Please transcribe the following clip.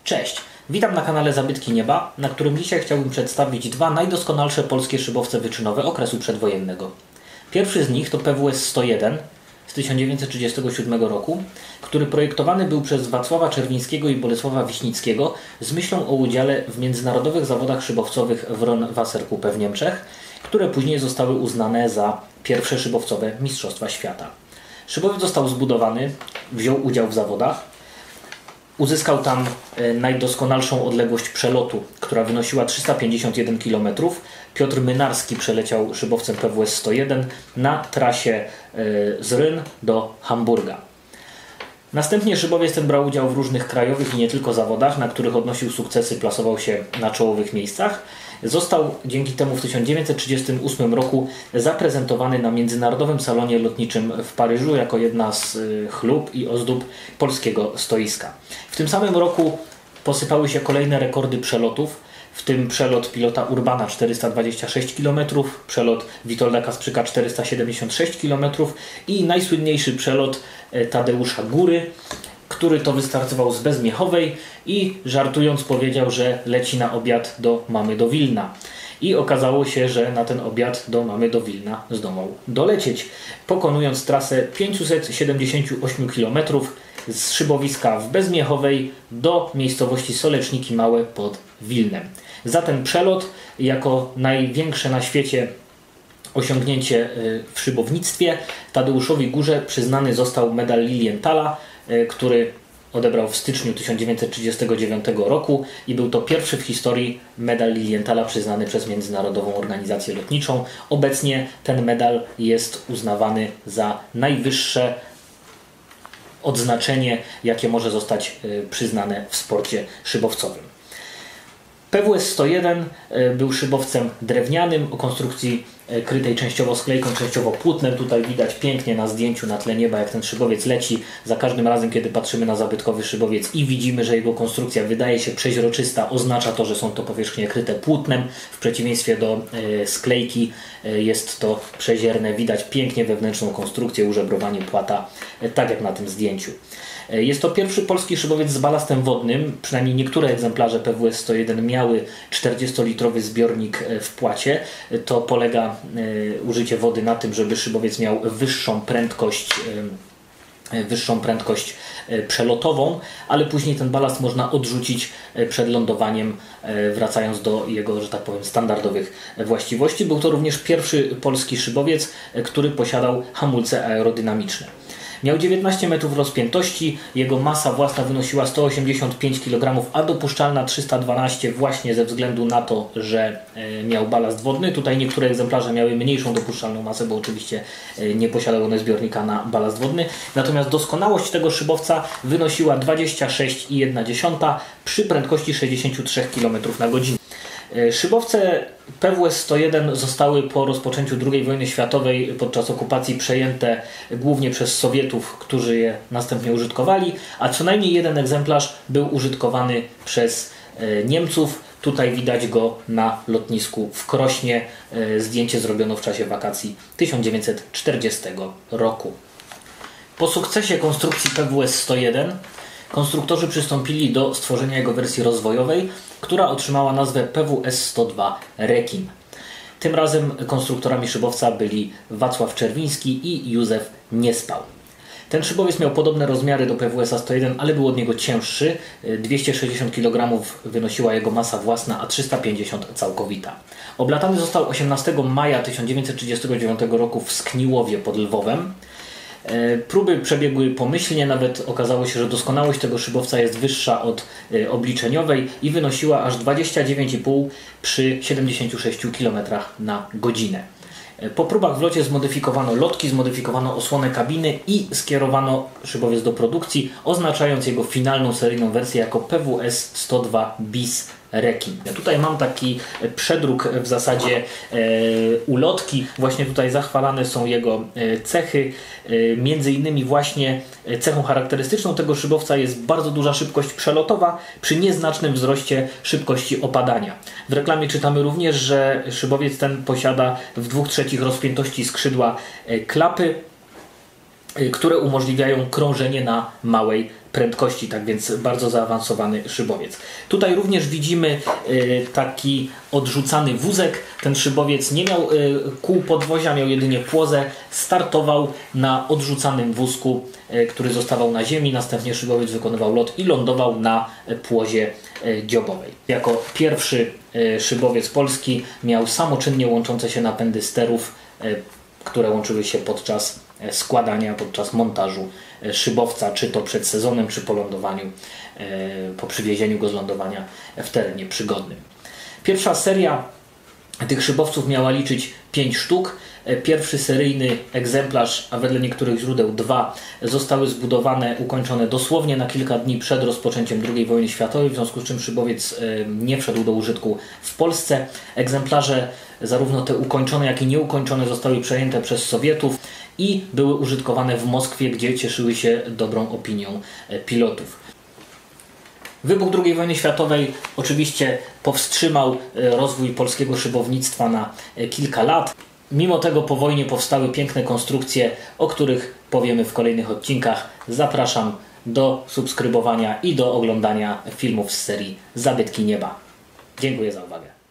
Cześć, witam na kanale Zabytki Nieba, na którym dzisiaj chciałbym przedstawić dwa najdoskonalsze polskie szybowce wyczynowe okresu przedwojennego. Pierwszy z nich to PWS 101 z 1937 roku, który projektowany był przez Wacława Czerwińskiego i Bolesława Wiśnickiego z myślą o udziale w międzynarodowych zawodach szybowcowych w Ron-Wasserkuppe w Niemczech, które później zostały uznane za pierwsze szybowcowe mistrzostwa świata. Szybowiec został zbudowany, wziął udział w zawodach. Uzyskał tam najdoskonalszą odległość przelotu, która wynosiła 351 km. Piotr Mynarski przeleciał szybowcem PWS 101 na trasie z Ryn do Hamburga. Następnie szybowiec ten brał udział w różnych krajowych i nie tylko zawodach, na których odnosił sukcesy, plasował się na czołowych miejscach. Został dzięki temu w 1938 roku zaprezentowany na Międzynarodowym Salonie Lotniczym w Paryżu jako jedna z chlub i ozdób polskiego stoiska. W tym samym roku posypały się kolejne rekordy przelotów, w tym przelot pilota Urbana 426 km, przelot Witolda Kasprzyka 476 km i najsłynniejszy przelot Tadeusza Góry, który to wystartował z Bezmiechowej i żartując powiedział, że leci na obiad do mamy do Wilna. I okazało się, że na ten obiad do mamy do Wilna zdołał dolecieć, pokonując trasę 578 km z szybowiska w Bezmiechowej do miejscowości Soleczniki Małe pod Wilnem. Za ten przelot, jako największe na świecie osiągnięcie w szybownictwie, Tadeuszowi Górze przyznany został medal Lilienthala, który odebrał w styczniu 1939 roku i był to pierwszy w historii medal Lilienthala przyznany przez Międzynarodową Organizację Lotniczą. Obecnie ten medal jest uznawany za najwyższe odznaczenie, jakie może zostać przyznane w sporcie szybowcowym. PWS 101 był szybowcem drewnianym o konstrukcji krytej częściowo sklejką, częściowo płótnem. Tutaj widać pięknie na zdjęciu na tle nieba, jak ten szybowiec leci. Za każdym razem, kiedy patrzymy na zabytkowy szybowiec i widzimy, że jego konstrukcja wydaje się przeźroczysta, oznacza to, że są to powierzchnie kryte płótnem. W przeciwieństwie do sklejki jest to przezierne. Widać pięknie wewnętrzną konstrukcję, użebrowanie płata, tak jak na tym zdjęciu. Jest to pierwszy polski szybowiec z balastem wodnym. Przynajmniej niektóre egzemplarze PWS 101 miały 40-litrowy zbiornik w płacie. To polega użycie wody na tym, żeby szybowiec miał wyższą prędkość przelotową, ale później ten balast można odrzucić przed lądowaniem, wracając do jego, że tak powiem, standardowych właściwości. Był to również pierwszy polski szybowiec, który posiadał hamulce aerodynamiczne. Miał 19 metrów rozpiętości, jego masa własna wynosiła 185 kg, a dopuszczalna 312 właśnie ze względu na to, że miał balast wodny. Tutaj niektóre egzemplarze miały mniejszą dopuszczalną masę, bo oczywiście nie posiadały one zbiornika na balast wodny. Natomiast doskonałość tego szybowca wynosiła 26,1 przy prędkości 63 km na godzinę. Szybowce PWS 101 zostały po rozpoczęciu II wojny światowej podczas okupacji przejęte głównie przez Sowietów, którzy je następnie użytkowali, a co najmniej jeden egzemplarz był użytkowany przez Niemców. Tutaj widać go na lotnisku w Krośnie. Zdjęcie zrobiono w czasie wakacji 1940 roku. Po sukcesie konstrukcji PWS 101 konstruktorzy przystąpili do stworzenia jego wersji rozwojowej, która otrzymała nazwę PWS 102 Rekin. Tym razem konstruktorami szybowca byli Wacław Czerwiński i Józef Niespał. Ten szybowiec miał podobne rozmiary do PWS 101, ale był od niego cięższy. 260 kg wynosiła jego masa własna, a 350 całkowita. Oblatany został 18 maja 1939 roku w Skniłowie pod Lwowem. Próby przebiegły pomyślnie, nawet okazało się, że doskonałość tego szybowca jest wyższa od obliczeniowej i wynosiła aż 29,5 przy 76 km na godzinę. Po próbach w locie zmodyfikowano lotki, zmodyfikowano osłonę kabiny i skierowano szybowiec do produkcji, oznaczając jego finalną seryjną wersję jako PWS 102 bis Rekin. Ja tutaj mam taki przedruk w zasadzie ulotki. Właśnie tutaj zachwalane są jego cechy. Między innymi właśnie cechą charakterystyczną tego szybowca jest bardzo duża szybkość przelotowa przy nieznacznym wzroście szybkości opadania. W reklamie czytamy również, że szybowiec ten posiada w 2/3 rozpiętości skrzydła klapy, które umożliwiają krążenie na małej prędkości, tak więc bardzo zaawansowany szybowiec. Tutaj również widzimy taki odrzucany wózek. Ten szybowiec nie miał kół podwozia, miał jedynie płozę. Startował na odrzucanym wózku, który zostawał na ziemi. Następnie szybowiec wykonywał lot i lądował na płozie dziobowej. Jako pierwszy szybowiec polski miał samoczynnie łączące się napędy sterów, które łączyły się podczas składania, podczas montażu szybowca, czy to przed sezonem, czy po lądowaniu, po przywiezieniu go z lądowania w terenie przygodnym. Pierwsza seria tych szybowców miała liczyć 5 sztuk. Pierwszy seryjny egzemplarz, a wedle niektórych źródeł 2, zostały zbudowane, ukończone dosłownie na kilka dni przed rozpoczęciem II wojny światowej, w związku z czym szybowiec nie wszedł do użytku w Polsce. Egzemplarze, zarówno te ukończone, jak i nieukończone, zostały przejęte przez Sowietów i były użytkowane w Moskwie, gdzie cieszyły się dobrą opinią pilotów. Wybuch II wojny światowej oczywiście powstrzymał rozwój polskiego szybownictwa na kilka lat. Mimo tego po wojnie powstały piękne konstrukcje, o których powiemy w kolejnych odcinkach. Zapraszam do subskrybowania i do oglądania filmów z serii Zabytki Nieba. Dziękuję za uwagę.